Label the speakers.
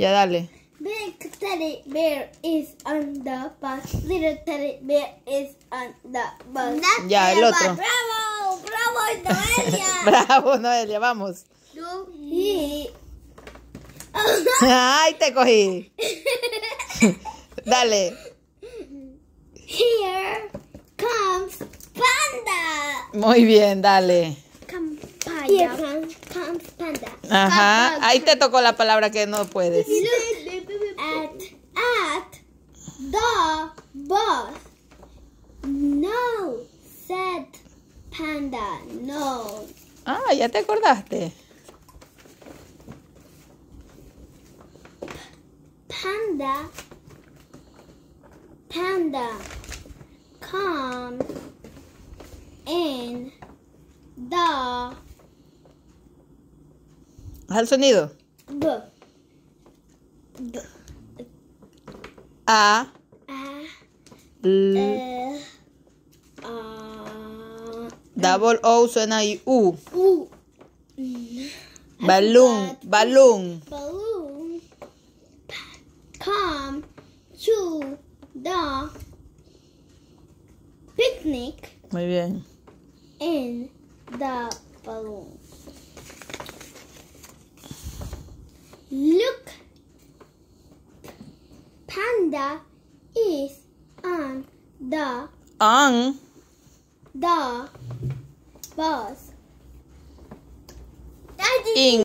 Speaker 1: Ya dale.
Speaker 2: Big teddy bear is on the bus. Little teddy bear is on the bus.
Speaker 1: Ya, el otro.
Speaker 2: ¡Bravo! ¡Bravo, Noelia!
Speaker 1: Bravo, Noelia, vamos. Ay, te cogí. Dale.
Speaker 2: Here comes Panda.
Speaker 1: Muy bien, dale.
Speaker 2: Here comes Panda.
Speaker 1: Ajá. Ahí te tocó la palabra que no puedes.
Speaker 2: At the bus. No, said Panda. No.
Speaker 1: Ah, ya te acordaste.
Speaker 2: Panda, come in the
Speaker 1: Haz el sonido. A. Double O suena ahí. U. Balloon.
Speaker 2: Balloon come to the picnic
Speaker 1: Muy bien.
Speaker 2: in the balloon. Look, Panda is on the
Speaker 1: On.
Speaker 2: bus.
Speaker 1: In.